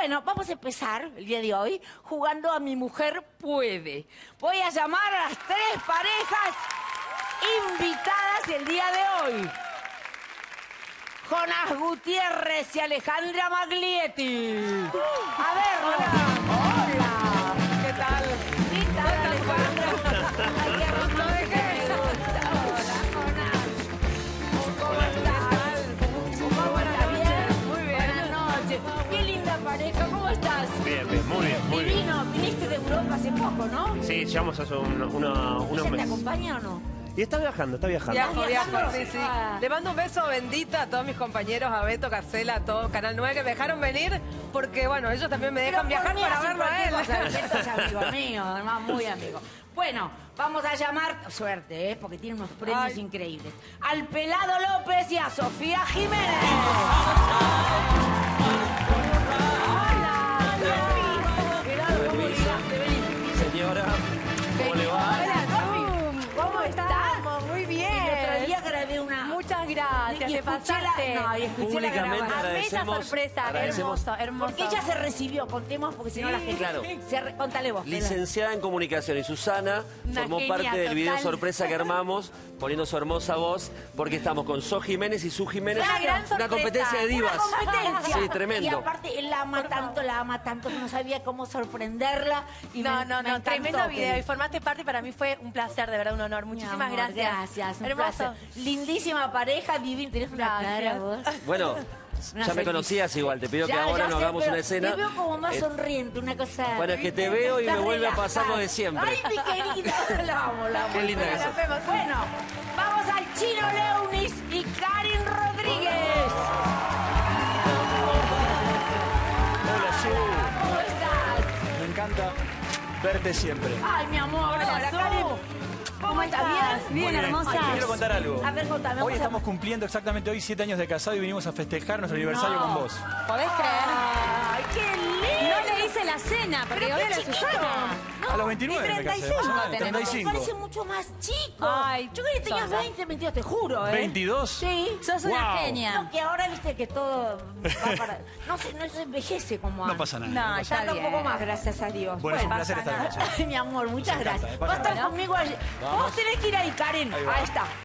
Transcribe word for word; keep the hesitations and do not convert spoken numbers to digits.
Bueno, vamos a empezar el día de hoy jugando a Mi Mujer Puede. Voy a llamar a las tres parejas invitadas el día de hoy. Jonás Gutiérrez y Alejandra Maglietti. A ver, hola. Hola. ¿Qué tal? ¿Qué tal, Alejandra? Ay, qué rico de qué. Hola, Jonás. ¿Cómo estás? ¿Cómo estás? Bien. Muy bien. Buenas noches. Qué linda pareja. ¿Cómo estás? Bien, bien, muy bien, muy bien. Divino. Viniste de Europa hace poco, ¿no? Sí, llegamos hace un, una, unos ¿Ella te meses. acompaña o no? Y está viajando, está viajando. Viajo, viajo, sí, sí. Ah. Le mando un beso bendita a todos mis compañeros, a Beto, Casela, a todo Canal nueve, que me dejaron venir, porque, bueno, ellos también me dejan Pero por viajar mí para hacen verlo a él. cualquier cosa. Beto es amigo mío, además muy amigo. Bueno, vamos a llamar, suerte, ¿eh? Porque tiene unos premios Ay. increíbles. Al Pelado López y a Sofía Jiménez. Hola, Sofi. Pelado, ¿cómo llegaste? Vení. Señora, ¿cómo le va? Hola, Sofi. ¿Cómo estás? Muy bien. El otro día grabé una... Muchas gracias, y te escuché pasaste. la... No, y escuché la Públicamente grabación. Amé esa agradecemos- sorpresa, agradecemos- hermoso, hermoso. Porque ella se recibió, contemos, porque si no la gente... Claro. Se re- Contale vos. Pelado. Licenciada en comunicación y Susana Una formó genia parte del video total. sorpresa que armamos poniendo su hermosa voz porque estamos con So Jiménez y Su Jiménez. Una gran Una sorpresa. competencia de divas. Una competencia. Sí, tremendo. Y aparte, él la ama tanto, la ama tanto, que no sabía cómo sorprenderla. Y No, me- no, me no, encantó tremendo que- video. Y formaste parte, para mí fue un placer, de verdad, un honor. Mi Muchísimas amor, gracias. Gracias, un Hermoso. placer. Lindísima pareja, divina. Tenés una Gracias. cara vos. Bueno, Una ya me sonrisa. conocías igual. Te pido que Ya, ahora ya nos sé, hagamos pero una escena. Te veo como más Eh, sonriente, una cosa... Bueno, es que te ¿viste? veo y me Estás vuelve a pasar lo de relajada. siempre. Ay, mi querida. La amo, la amo. Qué linda que La sos. vemos. Bueno, vamos al Chino Leunis y Karin Rodríguez. Hola, Su. ¿Cómo estás? Me encanta verte siempre. Ay, mi amor. Hola, Hola, Su. Karin. ¿Cómo estás? ¿Bien? Muy hermosa. Te quiero contar algo. A ver, contame. Hoy vamos a- estamos cumpliendo exactamente hoy siete años de casado y vinimos a festejar nuestro aniversario No. con vos. ¿Podés creer? Ay, qué lindo. No le hice la cena, porque Pero hoy qué era chiquito. Susana. A los veintinueve me casé. treinta y cinco más o menos, tenemos. treinta y Me cinco. parece mucho más chico. Ay, yo creí que tenías Sonda. veinte, veintidós, te juro, ¿eh? ¿veintidós? Sí. Sos una Wow. genia. No, que ahora viste que todo va para... No se, no se envejece como No antes. pasa nada. No, no pasa está Tarda un bien. poco más, gracias a Dios. Bueno, es un Bueno, placer estar con vos. Ay, mi amor, muchas Nos encanta, gracias. ¿eh? Vos Pasa estás nada. conmigo allí. Vamos. Vos tenés que ir ahí, Karen. Ahí va. Ahí está.